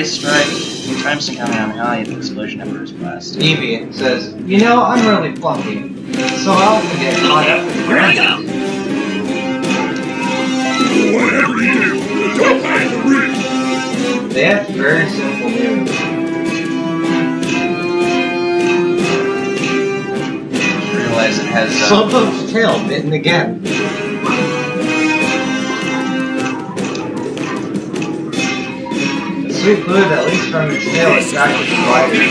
Race Strike. New times to coming on high if explosion Emperor's Blast. Evie says, you know, I'm really fluffy, so I often get caught up in granted. Whatever you do, don't hide the reach. They have very simple moves. Realize it has Slowpoke's tail bitten again. The sweet fluid that leaks from its tail attracts the riders.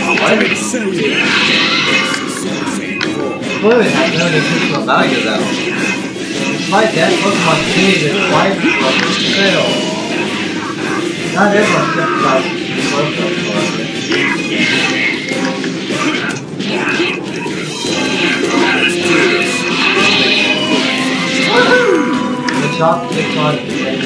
Fluid has no nutritional value though. Despite that, Pokemon continue to acquire from its tail. Not everyone sympathizes with Slowpoke, however. The chop kicks on its head.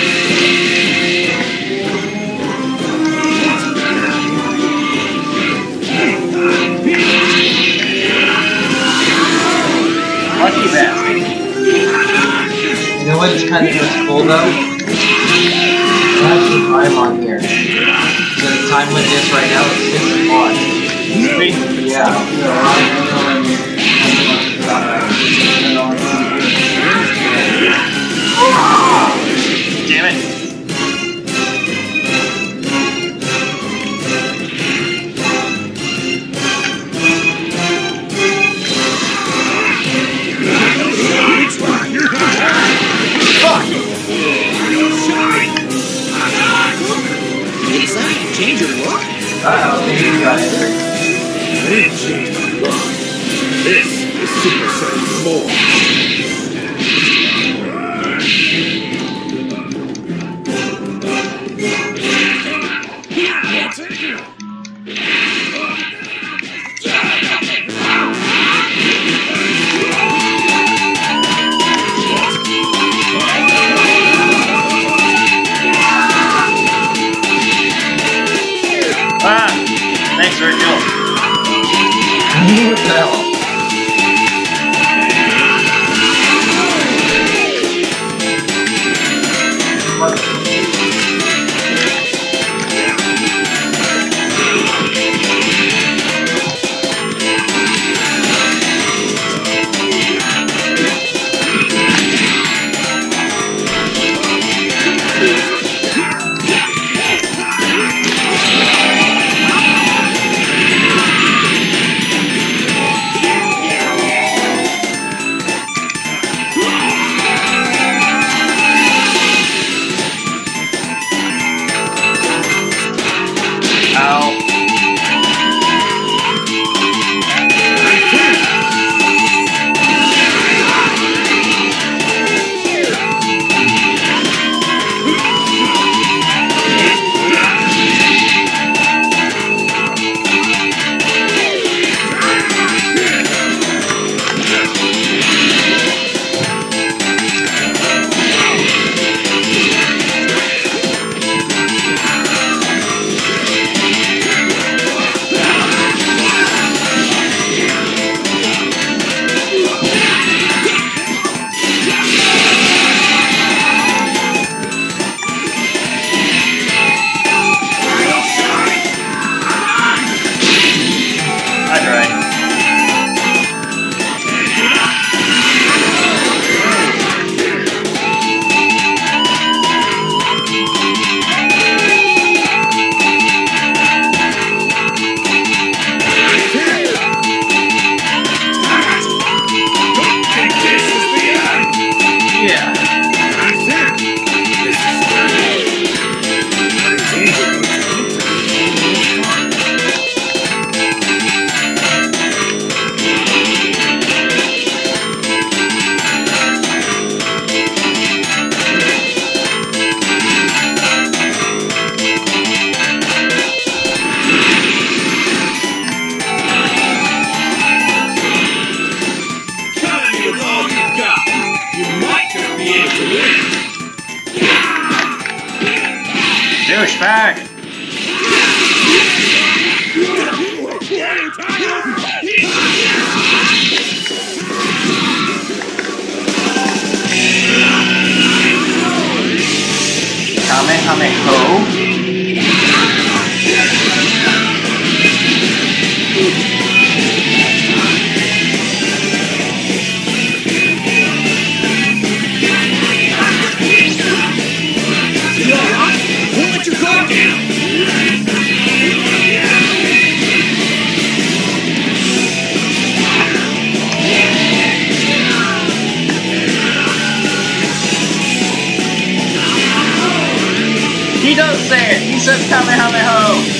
Lucky bastard. You know what is kind of cool though? I have some time on here. So the time limit is right now is 6 o'clock. Yeah. Damn it. Change your look? Uh-oh, maybe you got it. I didn't change my look. This is Super Saiyan 4. Thanks, Virgil. What the hell? Kamehameha!